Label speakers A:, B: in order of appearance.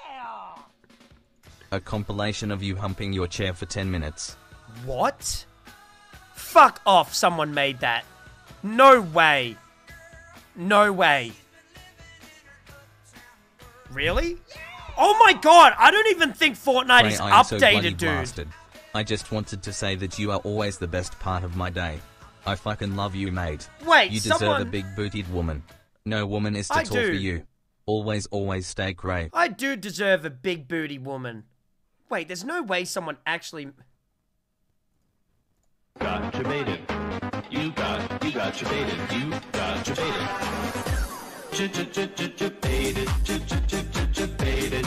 A: A compilation of you humping your chair for 10 minutes.
B: What? Fuck off, someone made that. No way. No way. Really? Oh my god, I don't even think Fortnite
A: Cray,
B: is
A: I am so bloody
B: updated, dude.
A: blasted. I just wanted to say that you are always the best part of my day. I fucking love you, mate.
B: Wait,
A: you deserve a big-bootied woman. No woman is too tall for you. Always, always stay Cray.
B: I do deserve a big booty woman. Wait, there's no way someone actually...
C: Got Jebaited. You got Jebaited. You got Jebaited. Jebaited. Jebaited.